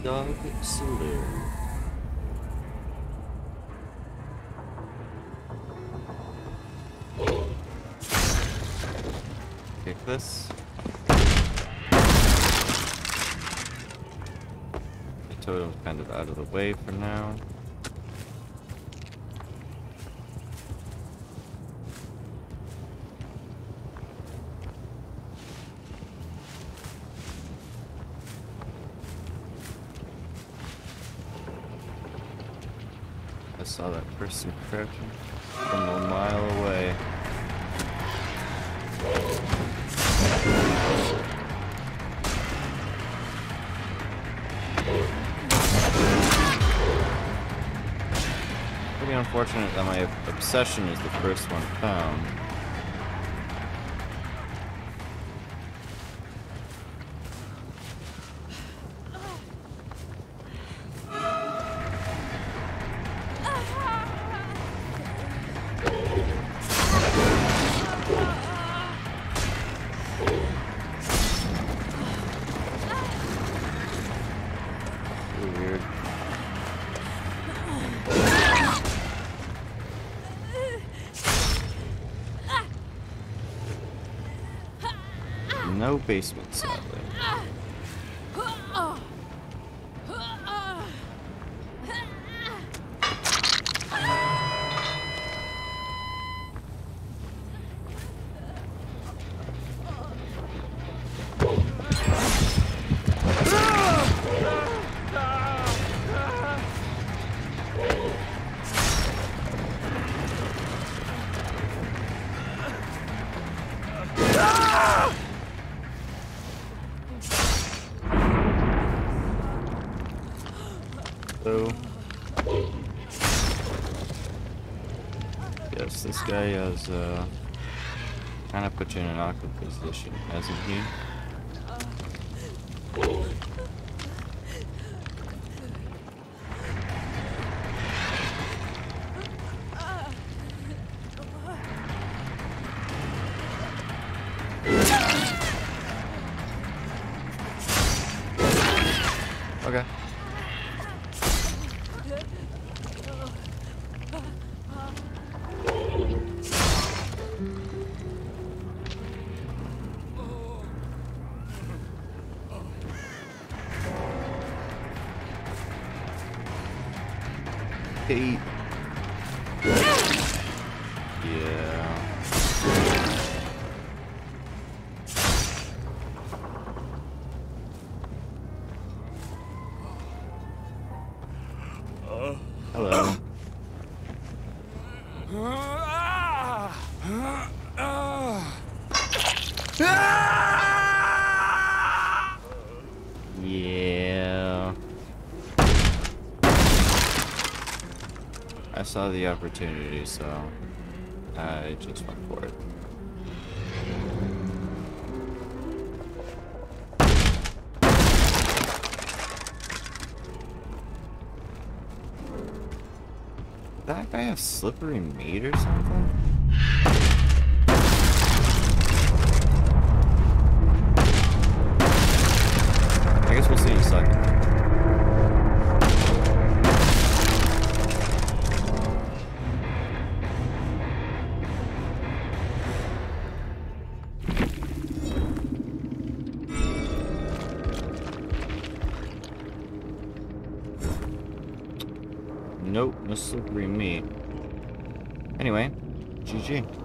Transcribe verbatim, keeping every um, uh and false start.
Dog salute. Kick this. The totem's kind of out of the way for now. I saw that person crouching from a mile away. Pretty unfortunate that my obsession is the first one found. Weird. No basement, sadly. So, yes, this guy has uh, kind of put you in an awkward position, hasn't he? Okay. Hey. Yeah. Hello. Yeah. I saw the opportunity, so I just went for it. That guy have slippery meat or something? I guess we'll see in a second. Nope, no slippery meat. Anyway, G G.